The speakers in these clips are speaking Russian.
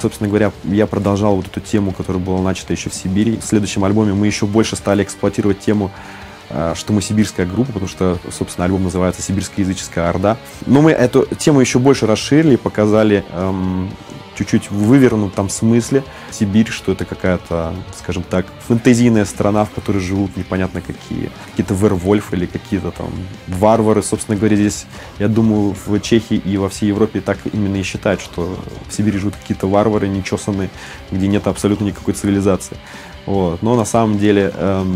Собственно говоря, я продолжал вот эту тему, которая была начата еще в Сибири. В следующем альбоме мы еще больше стали эксплуатировать тему, что мы сибирская группа, потому что, собственно, альбом называется «Сибирская языческая орда». Но мы эту тему еще больше расширили, показали чуть-чуть в вывернутом смысле Сибирь, что это какая-то, скажем так, фэнтезийная страна, в которой живут непонятно какие-то вервольфы или какие-то там варвары. Собственно говоря, здесь, я думаю, в Чехии и во всей Европе так именно и считают, что в Сибири живут какие-то варвары, нечесанные, где нет абсолютно никакой цивилизации. Вот. Но на самом деле,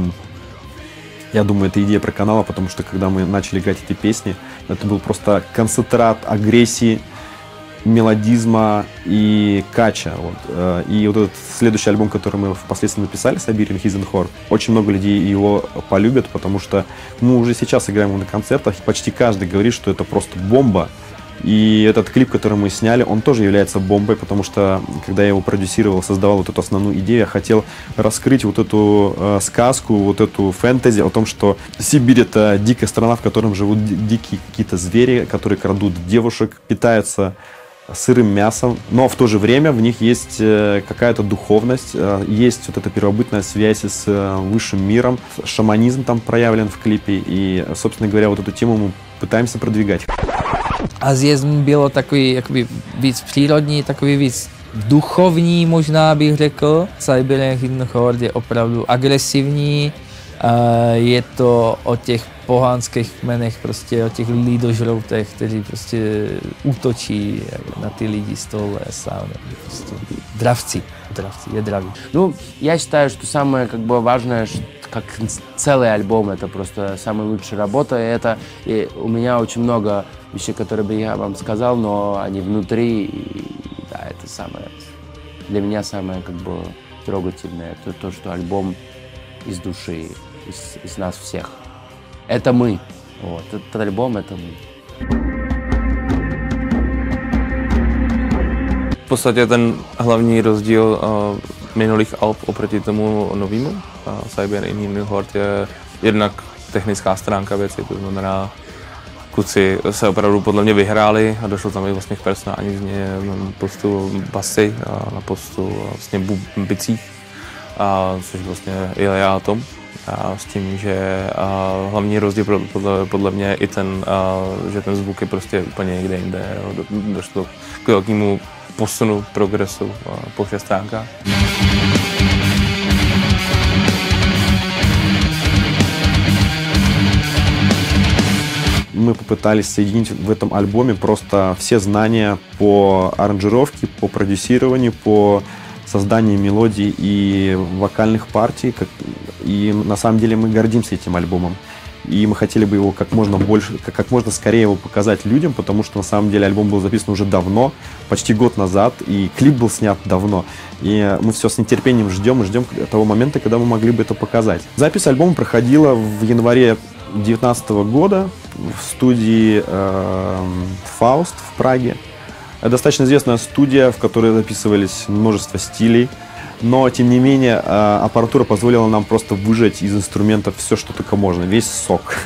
я думаю, это идея про канала, потому что когда мы начали играть эти песни, это был просто концентрат агрессии, мелодизма и кача. Вот. И вот этот следующий альбом, который мы впоследствии написали, «Siberian Hidden Horde», очень много людей его полюбят, потому что мы уже сейчас играем его на концертах, и почти каждый говорит, что это просто бомба. И этот клип, который мы сняли, он тоже является бомбой, потому что, когда я его продюсировал, создавал вот эту основную идею, я хотел раскрыть вот эту сказку, вот эту фэнтези о том, что Сибирь — это дикая страна, в которой живут дикие какие-то звери, которые крадут девушек, питаются сырым мясом, но в то же время в них есть какая-то духовность, есть вот эта первобытная связь с высшим миром, шаманизм там проявлен в клипе, и, собственно говоря, вот эту тему мы pытаемся продвигать. Azijezm bylo takový jakoby víc přírodní, takový víc duchovní, možná bych řekl. Siberian Hidden Horde je opravdu agresivní, je to o těch pohánských kmenech, prostě o těch lidožroutech, kteří prostě útočí на ty lidi z toho lesa. Prostě dravci, je dravý. Ну, я считаю, что самое важное, как целый альбом, это просто самая лучшая работа. И у меня очень много вещей, которые бы я вам сказал, но они внутри. И, да, это самое, для меня самое трогательное. Это то, что альбом из души, из нас всех. Это мы. Вот. Этот альбом — это мы. V podstatě ten hlavní rozdíl minulých alb oproti tomu novému Siberian Hidden Horde je jednak technická stránka věci, to znamená, kluci se opravdu podle mě vyhráli a došlo tam i vlastně k personální změně na postu basy a na postu vlastně bicích, což vlastně Ilja a Tom. A s tím, že hlavní rozdíl podle mě je i ten, že ten zvuk je prostě úplně někde jinde. Došlo k velkému posunu, progresu po všech stránkách. Мы попытались соединить в этом альбоме просто все знания по аранжировке, по продюсированию, по созданию мелодий и вокальных партий. И на самом деле мы гордимся этим альбомом. И мы хотели бы его как можно скорее его показать людям, потому что на самом деле альбом был записан уже давно, почти год назад, и клип был снят давно. И мы все с нетерпением ждем того момента, когда мы могли бы это показать. Запись альбома проходила в январе 2019 года в студии Faust в Праге. Это достаточно известная студия, в которой записывались множество стилей. Но, тем не менее, аппаратура позволила нам просто выжать из инструментов все, что только можно, весь сок.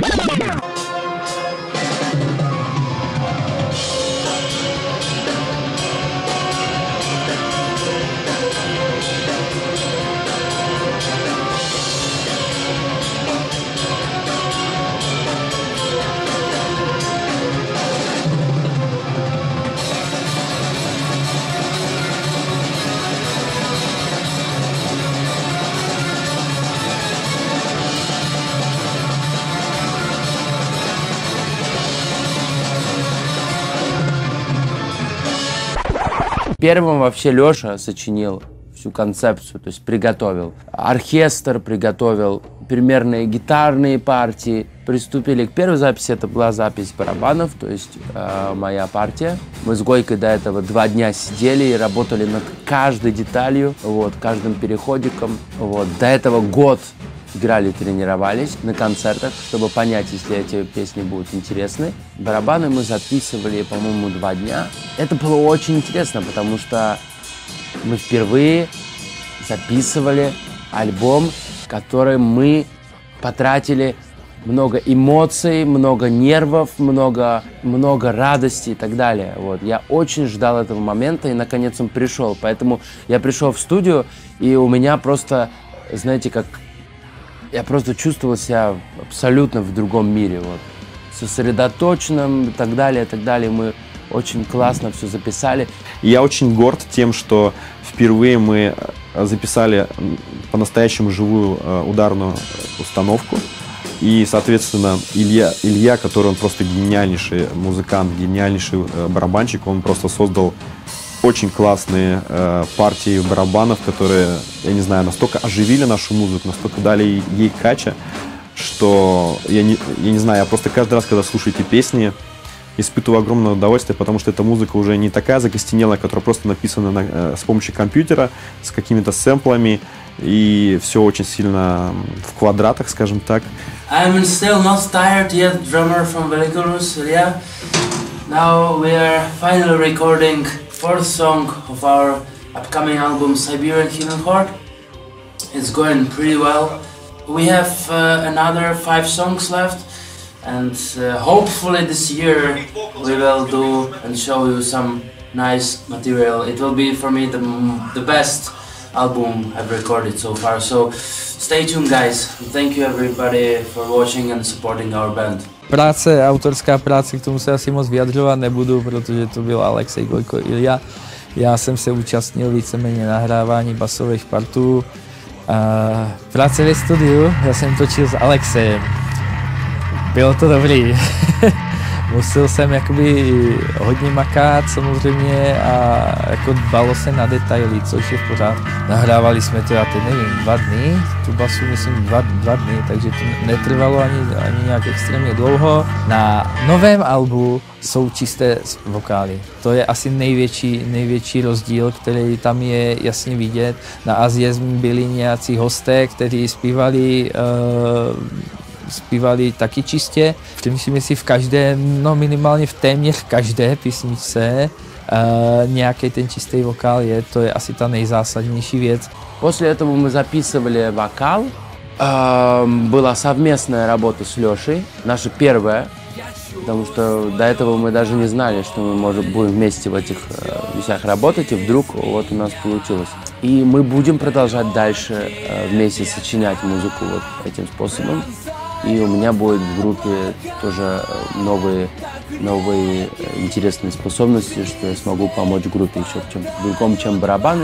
Первым вообще Леша сочинил всю концепцию, то есть приготовил. Оркестр приготовил, примерные гитарные партии. Приступили к первой записи, это была запись барабанов, то есть моя партия. Мы с Гойкой до этого 2 дня сидели и работали над каждой деталью, каждым переходиком. До этого год играли, тренировались на концертах, чтобы понять, если эти песни будут интересны. Барабаны мы записывали, по-моему, 2 дня. Это было очень интересно, потому что мы впервые записывали альбом, который мы потратили много эмоций, много нервов, много радости и так далее. Вот. Я очень ждал этого момента, и наконец он пришел. Поэтому я пришел в студию, и у меня просто, знаете, как... Я просто чувствовал себя абсолютно в другом мире. Вот. Сосредоточенным и так далее, и так далее. Мы очень классно все записали. Я очень горд тем, что впервые мы записали по-настоящему живую ударную установку. И, соответственно, Илья, который он просто гениальнейший музыкант, гениальнейший барабанщик, он просто создал очень классные партии барабанов, которые, я не знаю, настолько оживили нашу музыку, настолько дали ей кача, что я не знаю, я просто каждый раз, когда слушаю эти песни, испытываю огромное удовольствие, потому что эта музыка уже не такая закостенелая, которая просто написана с помощью компьютера, с какими-то сэмплами, и все очень сильно в квадратах, скажем так. I'm still not tired yet, drummer from Velika Rus, Ilya. Now we are finally recording fourth song of our upcoming album, Siberian Hidden Heart. It's going pretty well. We have another 5 songs left, and hopefully this year we will do and show you some nice material. It will be for me the best album I've recorded so far, so stay tuned, guys. Thank you everybody for watching and supporting our band. Autorská práce, k tomu se asi moc vyjadřovat nebudu, protože to byl Alexej, Gojko, Ilja. Já jsem se účastnil víceméně nahrávání basových partů. Práce ve studiu, já jsem točil s Alexejem. Bylo to dobrý. Musel jsem jakoby hodně makat samozřejmě a jako dbalo se na detaily, což je v pořádku. Nahrávali jsme to, já teď nevím, 2 dny, tu basu myslím 2 dny, takže to netrvalo ani nějak extrémně dlouho. Na novém albu jsou čisté vokály. To je asi největší rozdíl, který tam je jasně vidět. Na Aziezm byli nějací hosté, kteří zpívali taky čistě. Myslím si v každé, no minimálně v téměř každé písničce nějaký ten čistý vokál je, to je asi ta nejzásadnější věc. После этого мы записывали вокал. Была совместная работа с Лешей, наша первая, потому что до этого мы даже не знали, что мы будем вместе в этих вещах работать, и вдруг вот у нас получилось. И мы будем продолжать дальше вместе сочинять музыку вот этим способом. И у меня будет в группе тоже новые интересные способности, что я смогу помочь группе еще в чем-то другом, чем барабаны.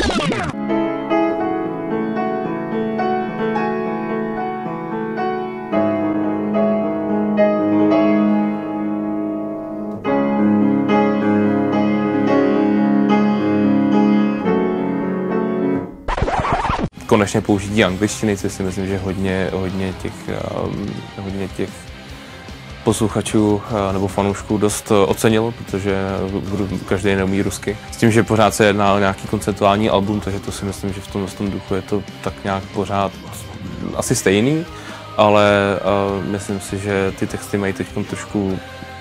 Konečně použití angličtiny, což si myslím, že hodně těch posluchačů nebo fanoušků dost ocenilo, protože každý neumí rusky. S tím, že pořád se jedná o nějaký konceptuální album, takže to si myslím, že v tom duchu je to tak nějak pořád asi stejný, ale myslím si, že ty texty mají teď trošku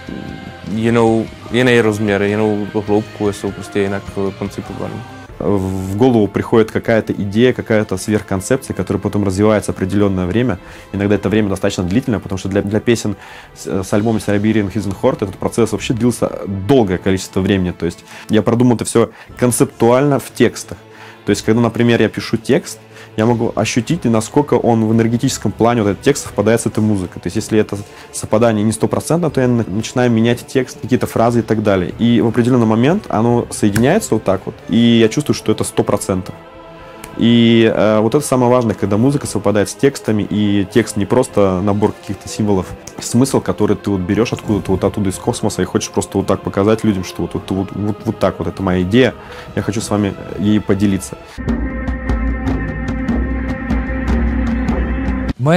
jiný rozměr, jinou hloubku, jsou prostě jinak koncipovaný. В голову приходит какая-то идея, какая-то сверхконцепция, которая потом развивается определенное время. Иногда это время достаточно длительное, потому что для песен с альбома Siberian Hidden Heart этот процесс вообще длился долгое количество времени. То есть я продумал это все концептуально в текстах. То есть когда, например, я пишу текст, я могу ощутить, насколько он в энергетическом плане, вот этот текст совпадает с этой музыкой. То есть если это совпадание не 100%, то я начинаю менять текст, какие-то фразы и так далее. И в определенный момент оно соединяется вот так вот, и я чувствую, что это 100%. И вот это самое важное, когда музыка совпадает с текстами, и текст не просто набор каких-то символов, смысл, который ты вот берешь откуда-то вот оттуда из космоса и хочешь просто вот так показать людям, что вот так вот, это моя идея, я хочу с вами ей поделиться. Moje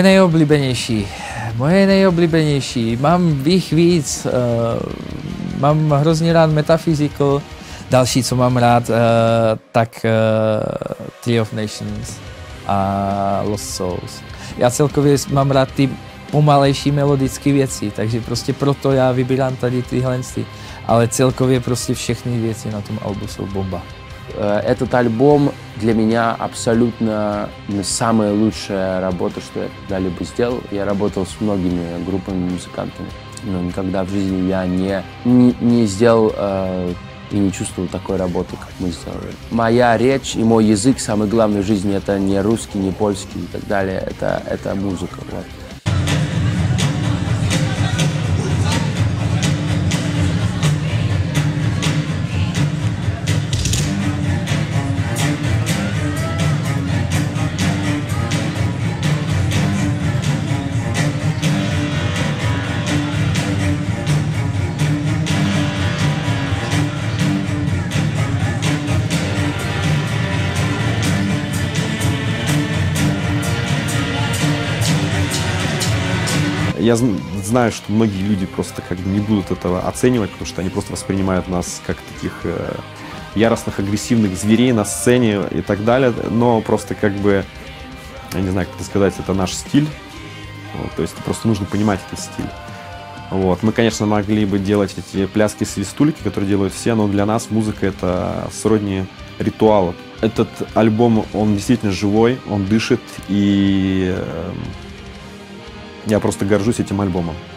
nejoblíbenější, mám jich víc, mám hrozně rád Metaphysical, další, co mám rád, tak Tree of Nations a Lost Souls. Já celkově mám rád ty pomalejší melodické věci, takže prostě proto já vybírám tady tyhle, ale celkově prostě všechny věci na tom albu jsou bomba. Этот альбом для меня абсолютно самая лучшая работа, что я когда-либо сделал. Я работал с многими группами, музыкантами, но никогда в жизни я не сделал и не чувствовал такой работы, как мы сделали. Моя речь и мой язык, самый главный в жизни, это не русский, не польский и так далее, это музыка. Вот. Я знаю, что многие люди просто как бы не будут этого оценивать, потому что они просто воспринимают нас как таких яростных, агрессивных зверей на сцене и так далее. Но просто как бы, я не знаю, как это сказать, это наш стиль. Вот, то есть просто нужно понимать этот стиль. Вот. Мы, конечно, могли бы делать эти пляски-свистульки, которые делают все, но для нас музыка — это сродни ритуала. Этот альбом, он действительно живой, он дышит, и я просто горжусь этим альбомом.